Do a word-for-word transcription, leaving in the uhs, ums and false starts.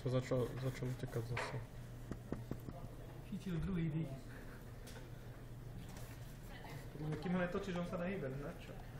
sa začal, začal utekať zase. Chytil druhý dých. Kým ho netočíš, on sa nehýbe, na čo?